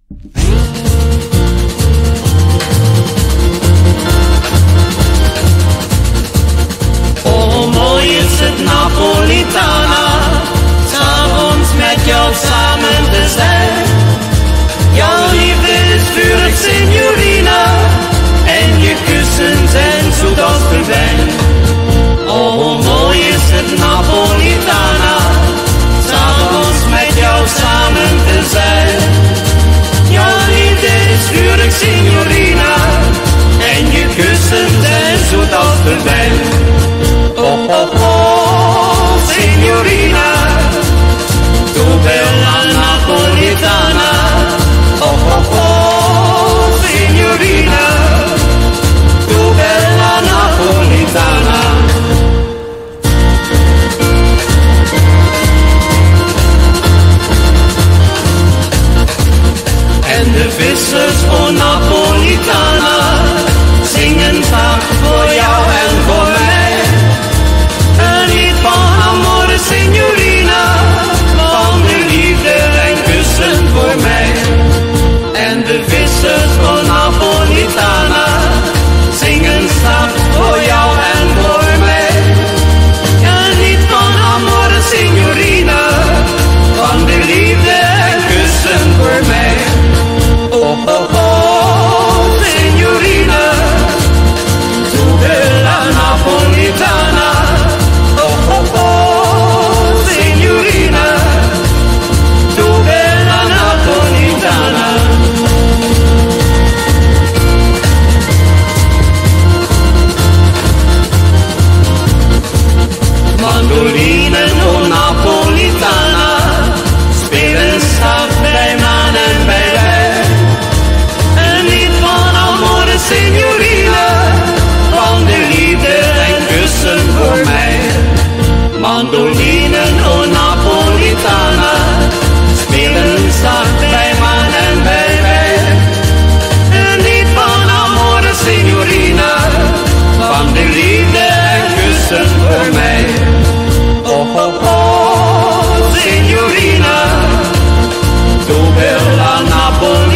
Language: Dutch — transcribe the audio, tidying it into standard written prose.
Oh, mooi is het Napolitana, 's avonds met jou samen te zijn. Jouw liefde is vurig, signorina, en je kussen zijn zoet als de wijn. Oh, mooi is het Napolitana, 's avonds met jou samen te zijn. Jouw liefde is vurig, signorina, en je kussen zijn zoet als de wijn. Oh, oh, oh, signorina, tu bella Napolitana. Oh, oh, oh, signorina, tu bella Napolitana. En de vissers, oh Napolitana, zingen vaak voor jou en voor mij. Een lied van amore, signorina, van de liefde en kussen voor mij. En de vissers, oh Napolitana, zingen vaak voor jou en voor mij. Een lied van amore, signorina, van de liefde en kussen voor mij. Oh, oh, oh, signorina, tu bella Napolitana. Oh, oh, oh, signorina, tu bella Napolitana. Mandolinen, oh Napolitana, spelen zacht bij maan en bij wij. Een lied van amore, signorina, van de liefde en kussen voor mij. Mandolinen, oh Napolitana, spelen zacht bij maan en bij wij. Een lied van amore, signorina, van de liefde en kussen voor mij. Oh, oh, oh, signorina, tu bella Napolitana.